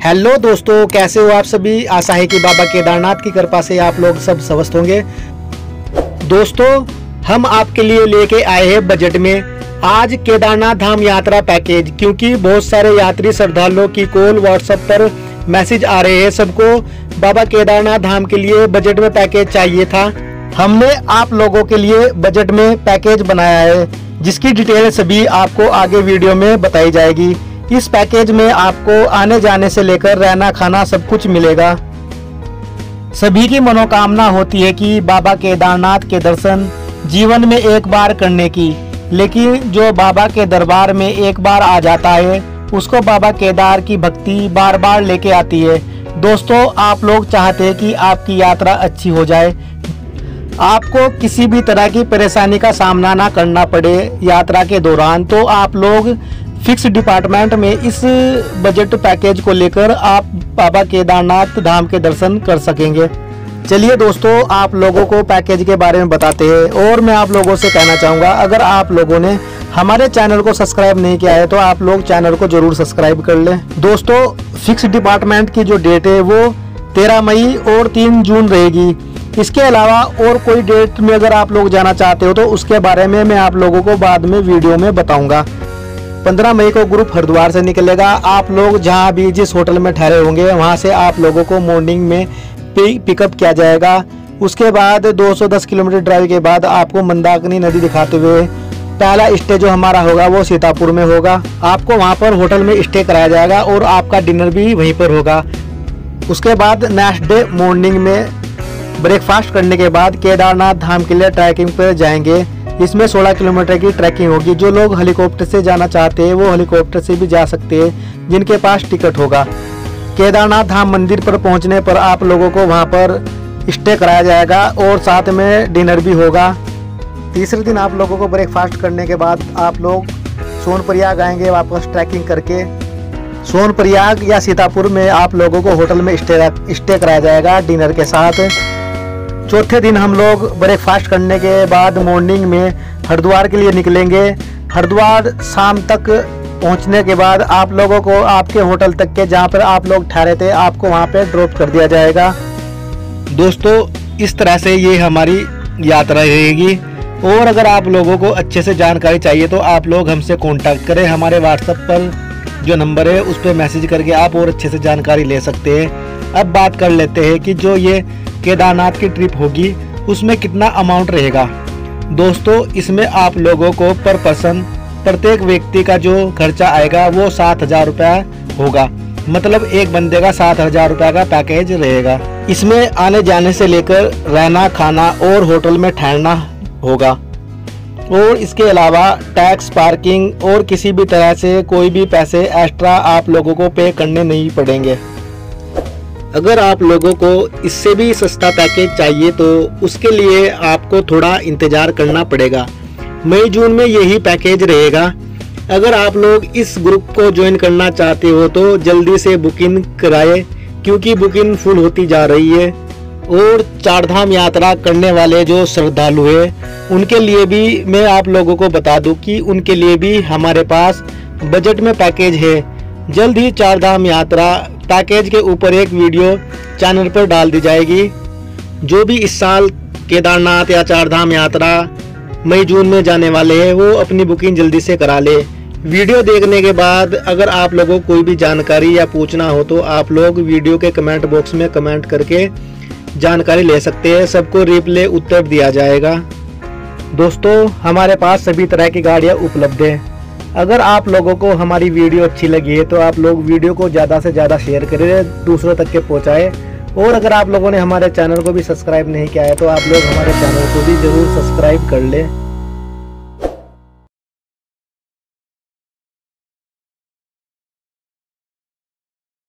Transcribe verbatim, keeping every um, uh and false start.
Hello दोस्तों, कैसे हो आप सभी। आशा है कि बाबा केदारनाथ की कृपा से आप लोग सब स्वस्थ होंगे। दोस्तों, हम आपके लिए लेके आए हैं बजट में आज केदारनाथ धाम यात्रा पैकेज, क्योंकि बहुत सारे यात्री श्रद्धालुओं की कॉल व्हाट्सएप पर मैसेज आ रहे हैं। सबको बाबा केदारनाथ धाम के लिए बजट में पैकेज चाहिए था। हमने आप लोगों के लिए बजट में पैकेज बनाया है, जिसकी डिटेल सभी आपको आगे वीडियो में बताई जाएगी। इस पैकेज में आपको आने जाने से लेकर रहना खाना सब कुछ मिलेगा। सभी की मनोकामना होती है कि बाबा केदारनाथ के दर्शन जीवन में एक बार करने की, लेकिन जो बाबा के दरबार में एक बार आ जाता है उसको बाबा केदार की भक्ति बार बार लेके आती है। दोस्तों, आप लोग चाहते हैं कि आपकी यात्रा अच्छी हो जाए, आपको किसी भी तरह की परेशानी का सामना ना करना पड़े यात्रा के दौरान, तो आप लोग फिक्स डिपार्टमेंट में इस बजट पैकेज को लेकर आप बाबा केदारनाथ धाम के दर्शन कर सकेंगे। चलिए दोस्तों, आप लोगों को पैकेज के बारे में बताते हैं। और मैं आप लोगों से कहना चाहूँगा, अगर आप लोगों ने हमारे चैनल को सब्सक्राइब नहीं किया है तो आप लोग चैनल को जरूर सब्सक्राइब कर लें। दोस्तों, फिक्स डिपार्टमेंट की जो डेट है वो तेरह मई और तीन जून रहेगी। इसके अलावा और कोई डेट में अगर आप लोग जाना चाहते हो तो उसके बारे में मैं आप लोगों को बाद में वीडियो में बताऊंगा। पंद्रह मई को ग्रुप हरिद्वार से निकलेगा। आप लोग जहां भी जिस होटल में ठहरे होंगे वहां से आप लोगों को मॉर्निंग में पिकअप किया जाएगा। उसके बाद दो सौ दस किलोमीटर ड्राइव के बाद आपको मंदाकिनी नदी दिखाते हुए पहला स्टे जो हमारा होगा वो सीतापुर में होगा। आपको वहां पर होटल में स्टे कराया जाएगा और आपका डिनर भी वहीं पर होगा। उसके बाद नेक्स्ट डे मॉर्निंग में ब्रेकफास्ट करने के बाद केदारनाथ धाम के लिए ट्रैकिंग पर जाएंगे। इसमें सोलह किलोमीटर की ट्रैकिंग होगी। जो लोग हेलीकॉप्टर से जाना चाहते हैं वो हेलीकॉप्टर से भी जा सकते हैं, जिनके पास टिकट होगा। केदारनाथ धाम मंदिर पर पहुंचने पर आप लोगों को वहां पर स्टे कराया जाएगा और साथ में डिनर भी होगा। तीसरे दिन आप लोगों को ब्रेकफास्ट करने के बाद आप लोग सोनप्रयाग आएंगे वापस ट्रैकिंग करके। सोनप्रयाग या सीतापुर में आप लोगों को होटल में स्टे स्टे कराया जाएगा डिनर के साथ। चौथे दिन हम लोग ब्रेकफास्ट करने के बाद मॉर्निंग में हरिद्वार के लिए निकलेंगे। हरिद्वार शाम तक पहुंचने के बाद आप लोगों को आपके होटल तक के जहां पर आप लोग ठहरे थे आपको वहां पे ड्रॉप कर दिया जाएगा। दोस्तों, इस तरह से ये हमारी यात्रा रहेगी। और अगर आप लोगों को अच्छे से जानकारी चाहिए तो आप लोग हमसे कांटेक्ट करें। हमारे व्हाट्सएप पर जो नंबर है उस पर मैसेज करके आप और अच्छे से जानकारी ले सकते हैं। अब बात कर लेते हैं कि जो ये केदारनाथ की ट्रिप होगी उसमें कितना अमाउंट रहेगा। दोस्तों, इसमें आप लोगों को पर पर्सन प्रत्येक व्यक्ति का जो खर्चा आएगा वो सात हजार रुपया होगा। मतलब एक बंदे का सात हजार रुपया का पैकेज रहेगा। इसमें आने जाने से लेकर रहना खाना और होटल में ठहरना होगा। और इसके अलावा टैक्स, पार्किंग और किसी भी तरह से कोई भी पैसे एक्स्ट्रा आप लोगों को पे करने नहीं पड़ेंगे। अगर आप लोगों को इससे भी सस्ता पैकेज चाहिए तो उसके लिए आपको थोड़ा इंतज़ार करना पड़ेगा। मई जून में यही पैकेज रहेगा। अगर आप लोग इस ग्रुप को ज्वाइन करना चाहते हो तो जल्दी से बुकिंग कराएं, क्योंकि बुकिंग फुल होती जा रही है। और चारधाम यात्रा करने वाले जो श्रद्धालु हैं उनके लिए भी मैं आप लोगों को बता दूं कि उनके लिए भी हमारे पास बजट में पैकेज है। जल्द ही चारधाम यात्रा पैकेज के ऊपर एक वीडियो चैनल पर डाल दी जाएगी। जो भी इस साल केदारनाथ या चारधाम यात्रा मई जून में जाने वाले हैं वो अपनी बुकिंग जल्दी से करा ले। वीडियो देखने के बाद अगर आप लोगों को कोई भी जानकारी या पूछना हो तो आप लोग वीडियो के कमेंट बॉक्स में कमेंट करके जानकारी ले सकते हैं। सबको रिप्ले उत्तर दिया जाएगा। दोस्तों, हमारे पास सभी तरह की गाड़ियाँ उपलब्ध हैं। अगर आप लोगों को हमारी वीडियो अच्छी लगी है तो आप लोग वीडियो को ज़्यादा से ज़्यादा शेयर करें, दूसरों तक के पहुँचाएं। और अगर आप लोगों ने हमारे चैनल को भी सब्सक्राइब नहीं किया है तो आप लोग हमारे चैनल को भी ज़रूर सब्सक्राइब कर लें।